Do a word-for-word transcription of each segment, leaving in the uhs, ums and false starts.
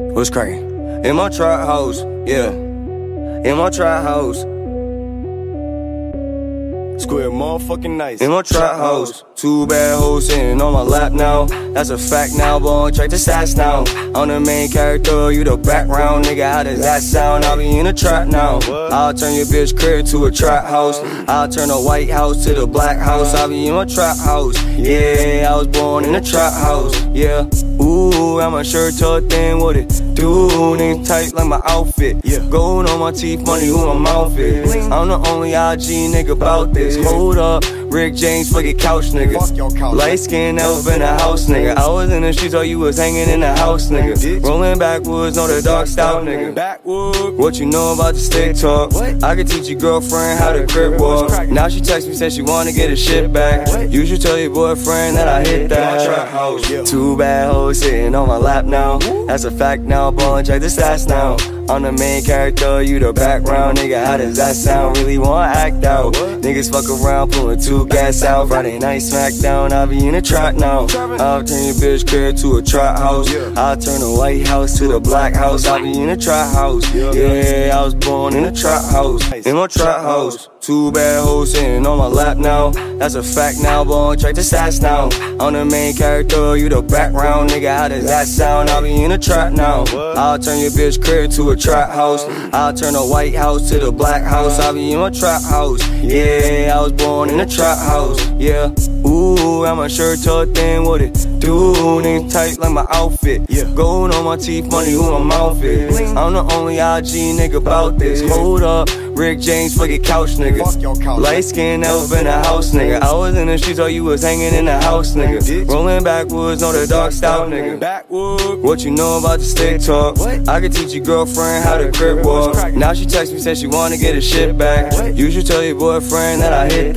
What's cracking? In my trap house, yeah. In my trap house. Square motherfucking nice. In my trap house, two bad hoes sitting on my lap now. That's a fact now, but on track to stats now. I'm the main character, you the background, nigga. How does that sound? I'll be in a trap now. I'll turn your bitch crib to a trap house. I'll turn the white house to the black house. I'll be in my trap house. Yeah, I was born in a trap house. Yeah. Ooh, I'm a shirt tucked in, what it do? Niggas tight like my outfit. Yeah. Gold on my teeth, money who my mouth is. I'm the only I G nigga about this. Hold up, Rick James, fucking couch nigga. Light skin, never been a house nigga. I was in the streets while you was hanging in the house nigga. Rolling backwoods on the dark stout nigga. What you know about the stick talk? I could teach your girlfriend how to crib walk. Now she text me, said she wanna get her shit back. You should tell your boyfriend that I hit that. Two bad hoes sitting on my lap now. That's a fact now, ballin', check the stats now. I'm the main character, you the background, nigga. How does that sound? Really wanna act out? Niggas fuck around, pulling two gas out. Friday night smackdown, I'll be in a trap now. I'll turn your bitch crib to a trap house. I'll turn the white house to the black house. I'll be in a trap house. Yeah, I was born in a trap house. In my trap house, two bad hoes sitting on my lap now. That's a fact now, but on track to stats now. I'm the main character, you the background, nigga. How does that sound? I'll be in a trap now. I'll turn your bitch crib to a trap house. I'll turn the white house to the black house. I'll be in my trap house. Yeah, I was born in a trap house. Yeah. Ooh, I'm a shirt tucked in, what it do? Niggas tight like my outfit. Gold on my teeth, money who my mouth is. I'm the only I G nigga about this. Hold up, Rick James, fucking couch nigga. Light skin, never been a house nigga. I was in the streets while you was hanging in the house nigga. Rolling backwoods on the dark stout nigga. What you know about the stick talk? I could teach your girlfriend how to crib walk. Now she text me, said she wanna get her shit back. You should tell your boyfriend that I hit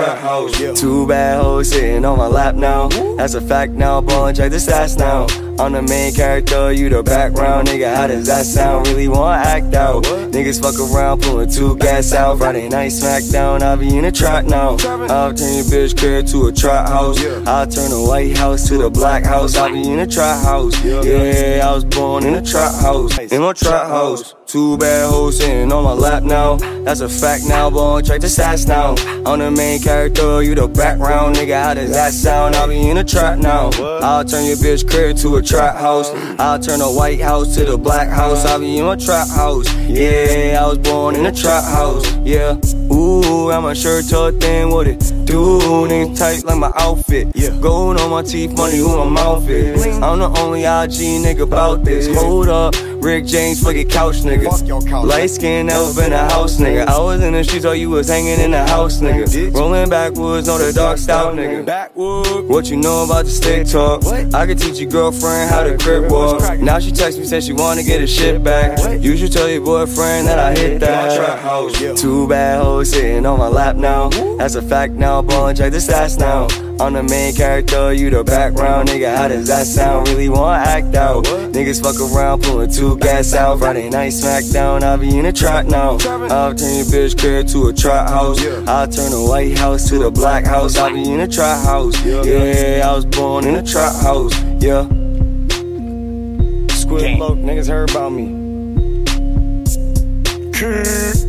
that. Two bad hoes sitting on my lap now. That's a fact now, ballin', check the stats now. I'm the main character, you the background, nigga. How does that sound? Really wanna act out? Niggas fuck around, pulling two gas out. Friday night smackdown, I'll be in a trap now. I'll turn your bitch crib to a trap house. I'll turn the white house to the black house. I'll be in a trap house. Yeah, I was born in a trap house. In my trap house, two bad hoes sitting on my lap now. That's a fact now, but on track to stats now. I'm the main character, you the background, nigga. How does that sound? I'll be in a trap now. I'll turn your bitch crib to a trap house. I'll turn the white house to the black house. I'll be in my trap house. Yeah, I was born in a trap house. Yeah. Ooh, I'm a shirt tucked in, what it do? Niggas tight like my outfit. Gold on my teeth, money who my mouth is. I'm the only I G nigga about this. Hold up, Rick James, fucking couch nigga. Light skin, never been a house nigga. I was in the streets while you was hanging in the house nigga. Rolling backwoods on the dark stout nigga. What you know about the stick talk? I could teach your girlfriend how to crib walk. Now she text me, said she wanna get her shit back. You should tell your boyfriend that I hit that. Two bad hoes sitting on my lap now. That's a fact now, ballin', check the stats now. I'm the main character, you the background, nigga. How does that sound? Really wanna act out? Niggas fuck around, pulling two gas out. Friday night smackdown, I'll be in a trap now. I'll turn your bitch crib to a trap house. I'll turn the white house to the black house. I'll be in a trap house. Yeah, I was born in a trap house. Yeah. Squid Loc, niggas heard about me.